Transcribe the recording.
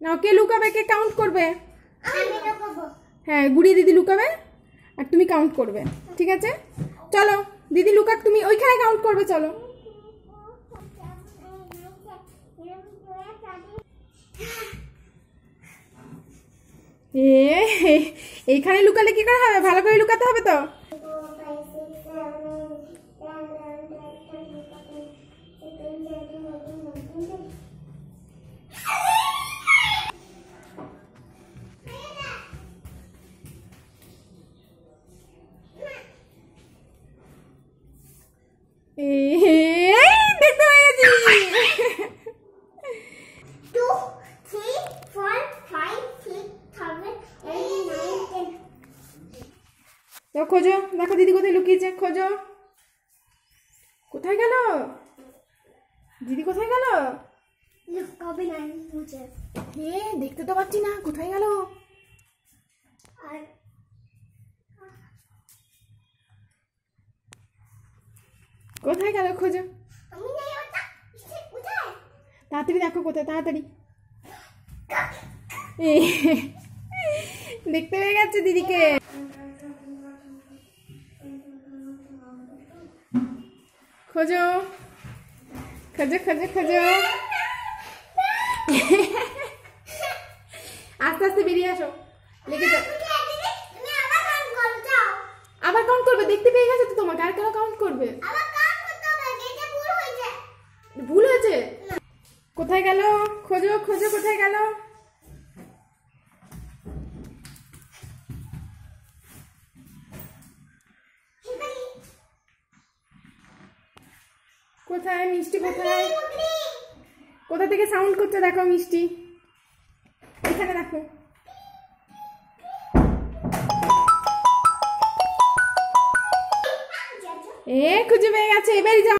নাও, কে লুকাবে, কে count করবে? হ্যাঁ, গুড়িয়ে দিদি লুকাবে আর তুমি কাউন্ট করবে, ঠিক আছে? চলো দিদি লুকাক, তুমি ওইখানে কাউন্ট করবে, চলো। এইখানে লুকালে কি করে হবে? ভালো করে লুকাতে হবে তো। দেখতে পেয়ে গেছি। 2 3 4 5 6 7 8 9 10। তো খোঁজো, দেখো দিদি কোথায় লুকিয়েছে, খোঁজো। কোথায় গেল দিদি, কোথায় গেল? কবে নাই বুঝে, দেখতে তো পাচ্ছি না, কোথায় গেল? আর কোথায় গেল, খোঁজো। আমি নাই ওটা কোথায়? তাড়াতাড়ি দেখো কোথায়, তাড়াতাড়ি। দেখতে পেয়ে গেছে দিদিকে। খোঁজো খোঁজো খোঁজো খোঁজো। আস্তে আস্তে বেরিয়ে আসো, লেগে যাও। আবার কাউন্ট করবে? দেখতে পেয়ে গেছে তো তোমাকে, আর কেন কাউন্ট করবে? ভুল হয়েছে। কোথায় গেল? খোঁজো খোঁজো, কোথায় গেল? কোথায় মিষ্টি, কোথায়? কোথা থেকে সাউন্ড করছে দেখো মিষ্টি, এখানে দেখো। খুঁজে পেয়ে গেছে, এবারই যাও।